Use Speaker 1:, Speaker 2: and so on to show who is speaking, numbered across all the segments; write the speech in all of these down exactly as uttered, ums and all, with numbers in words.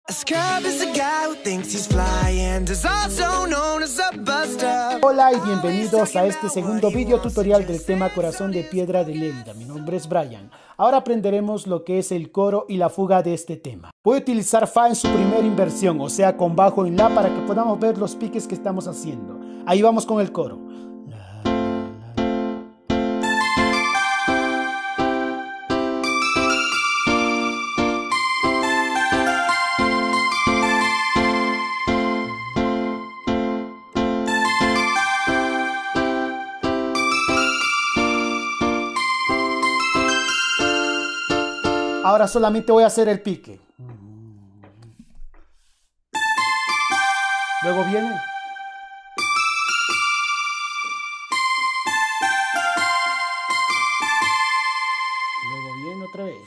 Speaker 1: Hola y bienvenidos a este segundo video tutorial del tema Corazón de Piedra de Lérida. Mi nombre es Brian. Ahora aprenderemos lo que es el coro y la fuga de este tema. Voy a utilizar Fa en su primera inversión, o sea con bajo en La, para que podamos ver los piques que estamos haciendo. Ahí vamos con el coro. Ahora solamente voy a hacer el pique. Luego viene. Luego viene otra vez.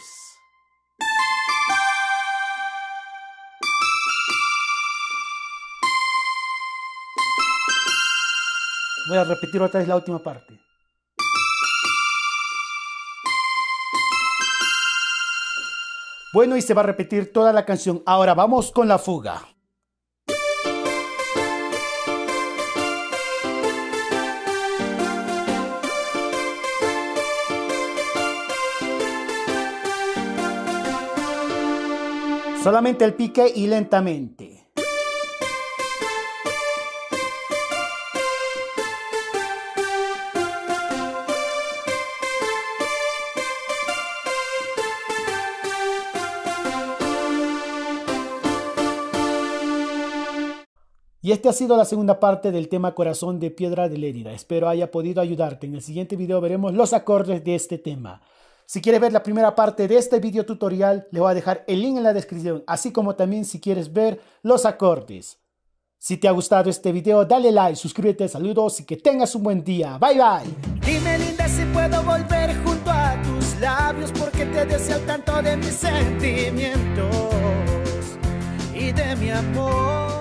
Speaker 1: Voy a repetir otra vez la última parte. Bueno, y se va a repetir toda la canción. Ahora vamos con la fuga. Solamente el pique y lentamente. Y esta ha sido la segunda parte del tema Corazón de Piedra de Lérida. Espero haya podido ayudarte. En el siguiente video veremos los acordes de este tema. Si quieres ver la primera parte de este video tutorial, le voy a dejar el link en la descripción, así como también si quieres ver los acordes. Si te ha gustado este video, dale like, suscríbete, saludos y que tengas un buen día. Bye bye.
Speaker 2: Dime linda si puedo volver junto a tus labios, porque te deseo tanto de mis sentimientos y de mi amor.